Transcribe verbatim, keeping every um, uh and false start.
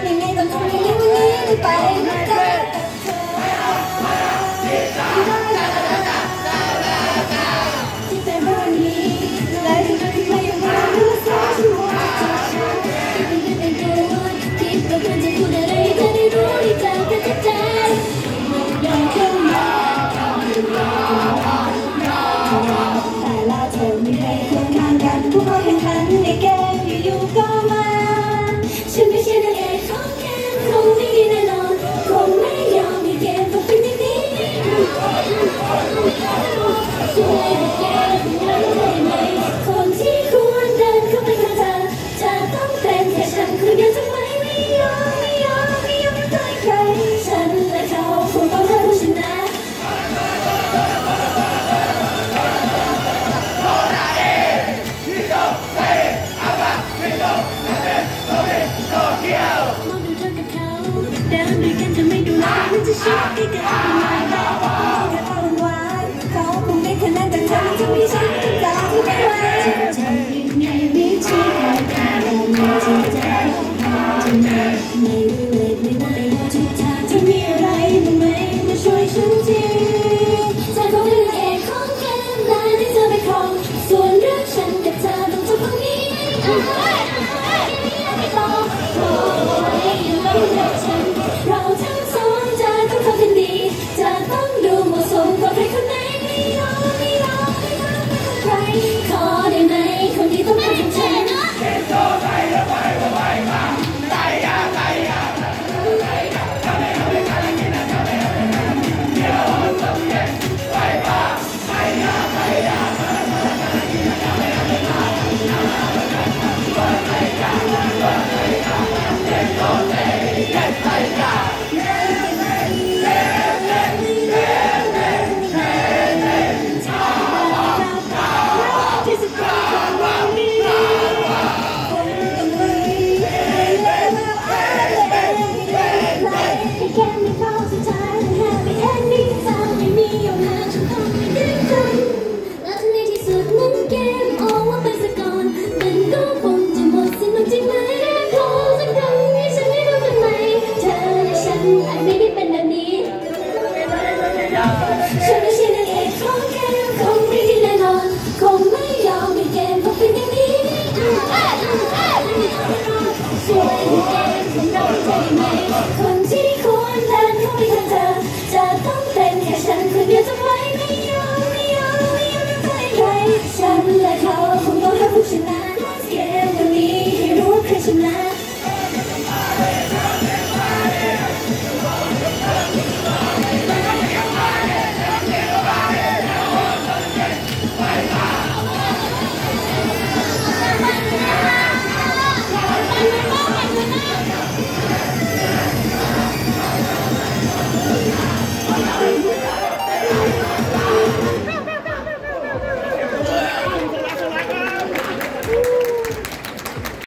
ยังไงต้องทำอย่างนี้วันนี้ไม่ไปไม่ได้ที่เป็นวันนี้และที่เธอที่ไม่ยังไม่รู้สึกฉันว่าจะฉันที่เป็นตัวคิดว่าควรจะพูดอะไรให้เธอได้รู้ที่ใจกันใจไม่ยอมเข้ามาแต่ละเธอไม่ให้ควรทางกันผู้เข้าแข่งขันในเกมอยู่ๆก็มาฉันไม่ใช่นางเอกของเกมคงไม่ดีแน่นอนคงไม่ยอมให้เกมต้องเป็นอย่างนี้ช่วยให้เกมนั้นได้ไหมคนที่ควรเดินเข้าไปข้างเธอจะต้องเป็นแค่ฉันคนเดียวจะไม่ไม่ยอมไม่ยอมไม่ยอมใครใครฉันและเขาคงต้องให้ผู้ชนะเดินด้วยกันจะไม่ดูแลมันจะชิดให้กันไม่ได้แค่ต้องหวานเขาคงได้คะแนนแต่เธอจะไม่ใช่ตาที่ไม่ไหวจะทำยังไงไม่ใช่ใครแต่ไม่จริงใจจะไม่ไม่เลยไม่ได้ทุกทางจะมีอะไรบ้างไหมมาช่วยฉันทีเธอคงเป็นนางเอกของเกมได้ที่เธอไปครองส่วนเรื่องฉันกับเธอต้องจบตรงนี้ไม่ต้องโอ้ยยังไม่เลิกฉันเราทั้งสองจะต้องทำกันดีจะต้องดูเหมาะสมกับใครคนไหนไม่ยอมไม่ยอมไม่ยอมใครขอได้ไหมคนที่ต้องเป็นของฉันเก็บโซ่ใส่ระบายระบายมาไต่ยาไต่ยาไต่ยาทำให้ทำให้ทำให้กินนะทำให้ทำให้เดี๋ยวมันต้องเย็นไต่ยาไต่ยาไต่ยาทำให้ทำให้กินนะทำให้ทำให้ทำให้ทำให้ทำให้ไต่ยาไต่ยาเก็บโซ่ใส่เก็บไต่ยาฉันไม่ใช่นางเอกของเกมคงไม่ดีแน่นอนคงไม่ยอมให้เกมต้องเป็นอย่างนี้ช่วย